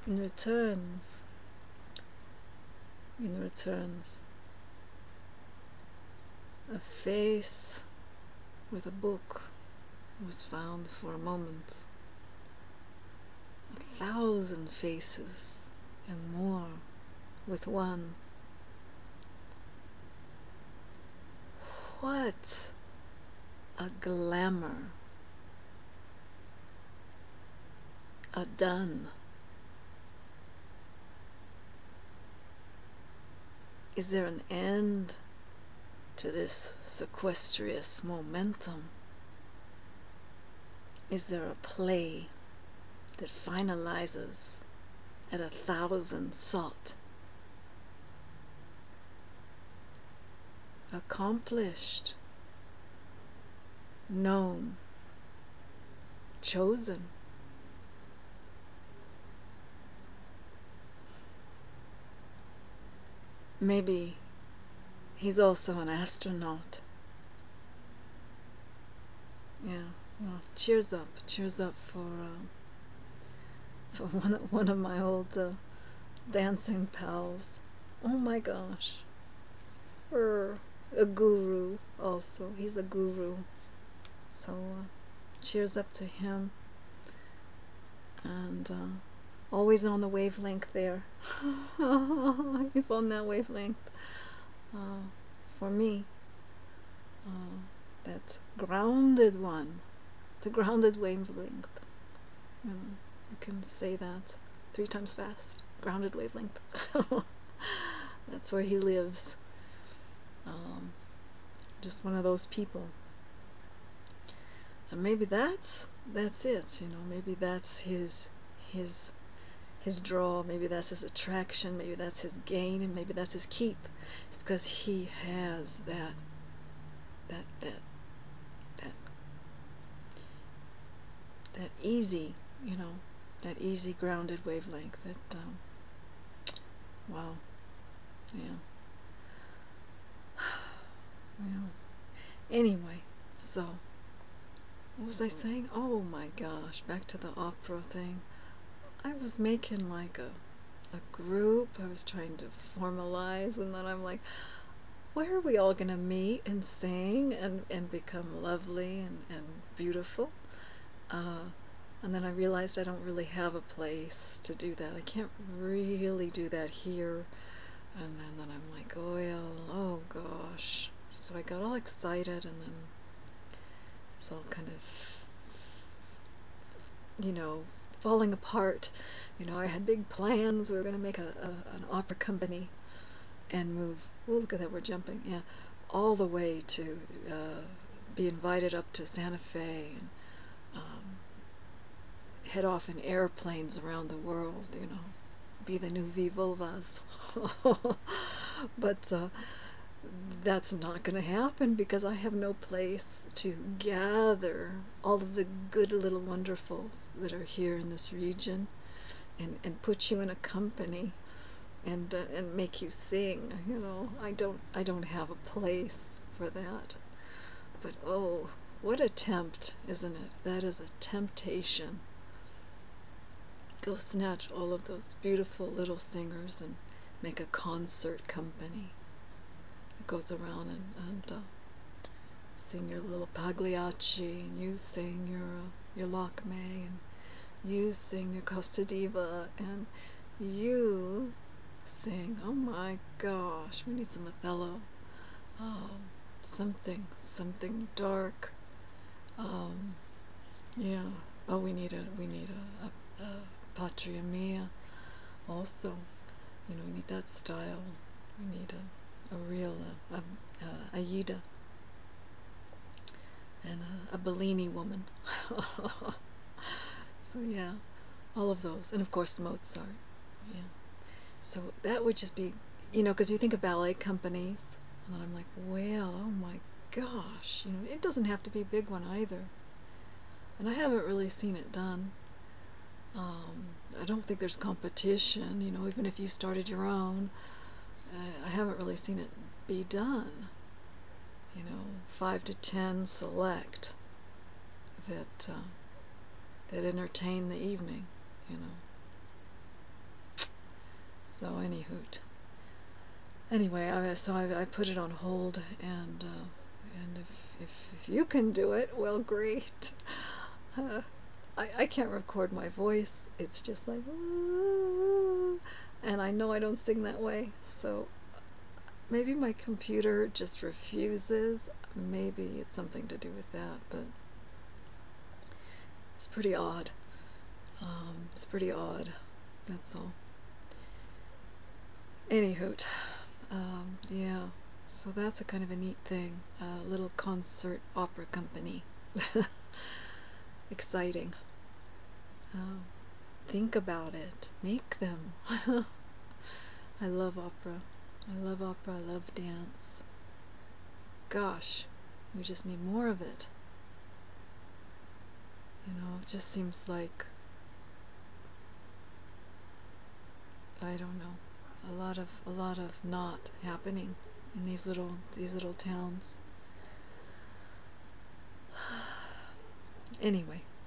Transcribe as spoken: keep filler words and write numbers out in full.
in returns, in returns, a face with a book was found for a moment. A thousand faces and more with one. What a glamour, a done. Is there an end to this sequestrious momentum? Is there a play that finalizes at a thousand sought? Accomplished, known, chosen. Maybe he's also an astronaut. Yeah, well, cheers up, cheers up for uh, for one of, one of my old uh, dancing pals. Oh my gosh, er, a guru also. He's a guru. So uh, cheers up to him. And uh, always on the wavelength there. He's on that wavelength. Uh, for me, uh, that grounded one, the grounded wavelength. You know, you can say that three times fast. Grounded wavelength. That's where he lives. Um, just one of those people. And maybe that's that's it. You know, maybe that's his his his draw. Maybe that's his attraction. Maybe that's his gain, and maybe that's his keep. It's because he has that that that that that easy, you know, that easy grounded wavelength. That um, wow, yeah. Well, anyway, so what was I saying? Oh my gosh, back to the opera thing. I was making like a a group. I was trying to formalize, and then I'm like, where are we all gonna meet and sing and, and become lovely and, and beautiful? Uh, and then I realized I don't really have a place to do that. I can't really do that here. And then, then I'm like, oh well, oh gosh. So I got all excited, and then it's all kind of, you know, falling apart. You know, I had big plans. We were going to make a, a an opera company and move. Well, look at that, we're jumping. Yeah, all the way to uh, be invited up to Santa Fe and um, head off in airplanes around the world. You know, be the new V Vulvas. But uh, that's not going to happen because I have no place to gather all of the good little wonderfuls that are here in this region and, and put you in a company and uh, and make you sing. You know, I don't I don't have a place for that. But oh, what a tempt, isn't it? That is a temptation. Go snatch all of those beautiful little singers and make a concert company. It goes around and, and uh, sing your little Pagliacci, and you sing your uh, your Lakme, and you sing your Costa Diva, and you sing, oh my gosh, we need some Othello. Um, something, something dark. Um, yeah. Oh, we need a we need a, a, a Patria Mia. Also, you know, we need that style. We need a, a real a, a, a Aida and a, a Bellini woman. So yeah, all of those, and of course Mozart. Yeah. So that would just be, you know, because you think of ballet companies, and then I'm like, well, oh my gosh, you know, it doesn't have to be a big one either. And I haven't really seen it done. Um, I don't think there's competition, you know, even if you started your own. Uh, I haven't really seen it be done. You know, five to ten select that uh, that entertain the evening, you know. So any hoot. Anyway, I, so I, I put it on hold, and uh, and if, if if you can do it, well, great. Uh, I I can't record my voice. It's just like, "Ooh," and I know I don't sing that way. So maybe my computer just refuses. Maybe it's something to do with that, but it's pretty odd. Um, it's pretty odd. That's all. Anyhoot. Um, yeah, so that's a kind of a neat thing. A little concert opera company. Exciting. Uh, think about it. Make them. I love opera. I love opera. I love dance. Gosh, we just need more of it. You know, it just seems like, I don't know, a lot of a lot of not happening in these little these little towns. Anyway,